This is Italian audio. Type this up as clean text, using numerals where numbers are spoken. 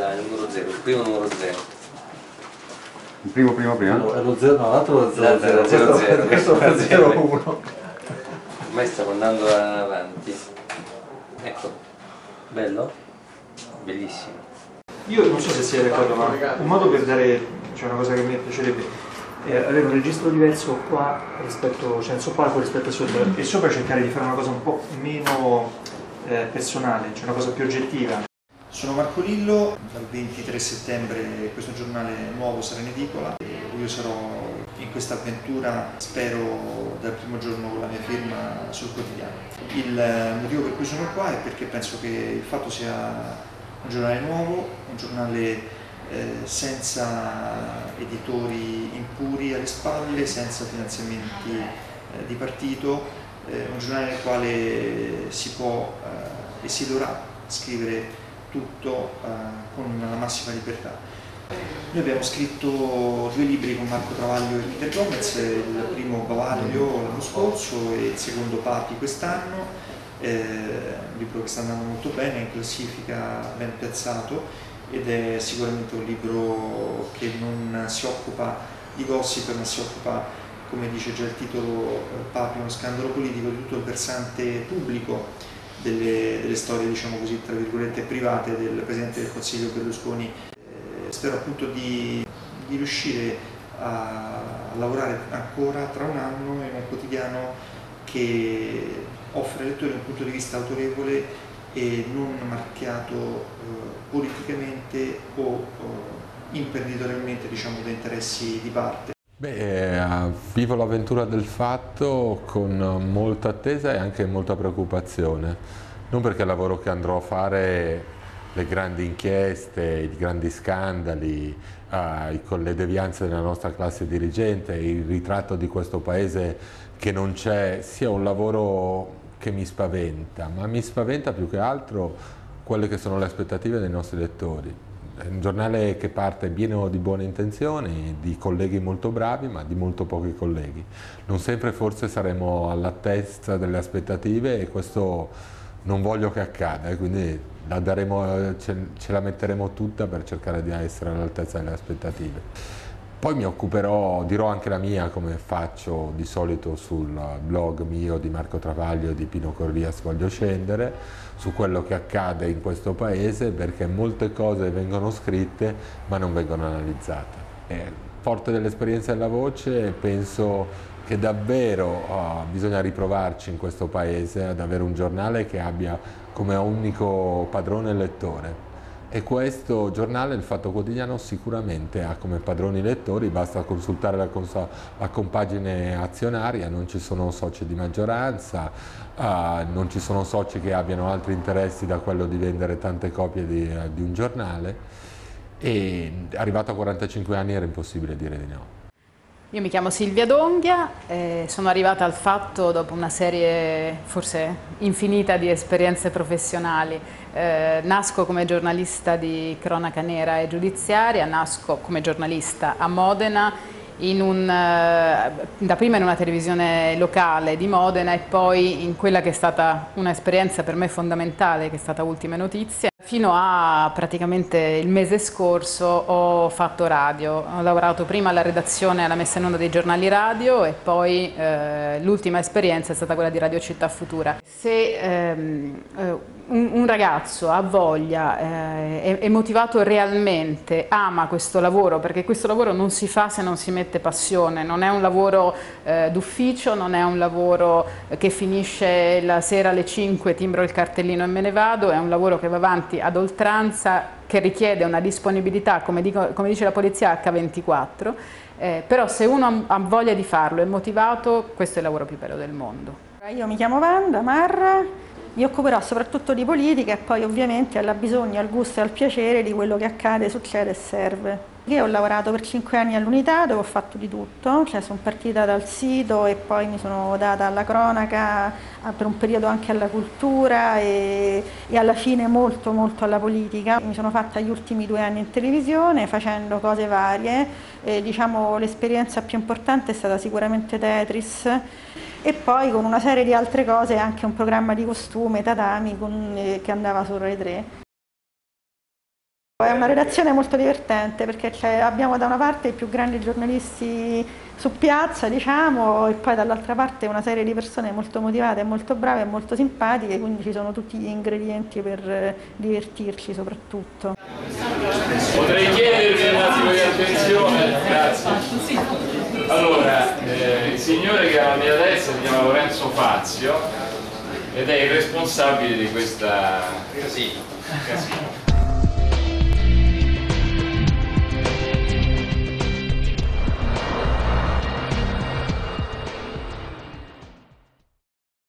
il numero 0, il primo numero 0. Il primo prima? È lo 0, no, l'altro è lo 0, 0, questo è 0, 1. Ormai stiamo andando avanti. Ecco, bello? Bellissimo. Io non so se sia d'accordo, ma un modo per dare, cioè una cosa che mi piacerebbe è avere un registro diverso qua rispetto, cioè sul palco rispetto a sopra, e sopra cercare di fare una cosa un po' meno personale, cioè una cosa più oggettiva. Sono Marco Lillo, dal 23 settembre questo giornale nuovo sarà in edicola e io sarò in questa avventura, spero, dal primo giorno con la mia firma sul quotidiano. Il motivo per cui sono qua è perché penso che il Fatto sia un giornale nuovo, un giornale senza editori impuri alle spalle, senza finanziamenti di partito, un giornale nel quale si può e si dovrà scrivere tutto con la massima libertà. Noi abbiamo scritto 2 libri con Marco Travaglio e Peter Gomez, il primo Bavaglio l'anno scorso e il secondo Papi quest'anno, un libro che sta andando molto bene, in classifica, ben piazzato, ed è sicuramente un libro che non si occupa di gossip, ma si occupa, come dice già il titolo, Papi, uno scandalo politico, di tutto il versante pubblico delle storie, diciamo così, tra virgolette, private del Presidente del Consiglio Berlusconi. Spero appunto di riuscire a lavorare ancora tra un anno in un quotidiano che offre ai lettori un punto di vista autorevole e non marchiato politicamente o imprenditorialmente, diciamo, da interessi di parte. Vivo l'avventura del Fatto con molta attesa e anche molta preoccupazione, non perché il lavoro che andrò a fare, le grandi inchieste, i grandi scandali, le devianze della nostra classe dirigente, il ritratto di questo paese che non c'è, sia un lavoro che mi spaventa, ma mi spaventa più che altro quelle che sono le aspettative dei nostri lettori. È un giornale che parte pieno di buone intenzioni, di colleghi molto bravi, ma di molto pochi colleghi. Non sempre forse saremo all'altezza delle aspettative e questo non voglio che accada, quindi ce la metteremo tutta per cercare di essere all'altezza delle aspettative. Poi mi occuperò, dirò anche la mia, come faccio di solito sul blog mio di Marco Travaglio e di Pino Corrias Voglio Scendere, su quello che accade in questo paese, perché molte cose vengono scritte ma non vengono analizzate. Forte dell'esperienza della voce, penso che davvero bisogna riprovarci in questo paese ad avere un giornale che abbia come unico padrone il lettore. E questo giornale, il Fatto Quotidiano, sicuramente ha come padroni lettori, basta consultare la compagine azionaria, non ci sono soci di maggioranza, non ci sono soci che abbiano altri interessi da quello di vendere tante copie di un giornale, e arrivato a 45 anni era impossibile dire di no. Io mi chiamo Silvia D'Onghia, sono arrivata al Fatto dopo una serie forse infinita di esperienze professionali. Nasco come giornalista di cronaca nera e giudiziaria, nasco come giornalista a Modena, dapprima in una televisione locale di Modena e poi in quella che è stata un'esperienza per me fondamentale, che è stata Ultime Notizie. Fino a praticamente il mese scorso ho fatto radio, ho lavorato prima alla redazione e alla messa in onda dei giornali radio e poi l'ultima esperienza è stata quella di Radio Città Futura. Se un ragazzo ha voglia, è motivato realmente, ama questo lavoro, perché questo lavoro non si fa se non si mette passione, non è un lavoro d'ufficio, non è un lavoro che finisce la sera alle 5, timbro il cartellino e me ne vado, è un lavoro che va avanti ad oltranza, che richiede una disponibilità, come dice la polizia, H24, però se uno ha voglia di farlo, è motivato, questo è il lavoro più bello del mondo. Io mi chiamo Wanda Marra, mi occuperò soprattutto di politica e poi ovviamente alla bisogno, al gusto e al piacere di quello che accade, succede e serve. Io ho lavorato per 5 anni all'Unità dove ho fatto di tutto, cioè sono partita dal sito e poi mi sono data alla cronaca, per un periodo anche alla cultura e alla fine molto alla politica. Mi sono fatta gli ultimi 2 anni in televisione facendo cose varie, diciamo l'esperienza più importante è stata sicuramente Tetris e poi con una serie di altre cose anche un programma di costume, Tatami, che andava su Rai 3. È una redazione molto divertente perché abbiamo da una parte i più grandi giornalisti su piazza, diciamo, e poi dall'altra parte una serie di persone molto motivate, molto brave e molto simpatiche, quindi ci sono tutti gli ingredienti per divertirci soprattutto. Potrei chiedervi un attimo di attenzione, grazie. Allora, il signore che è alla mia destra si chiama Lorenzo Fazio ed è il responsabile di questa casino.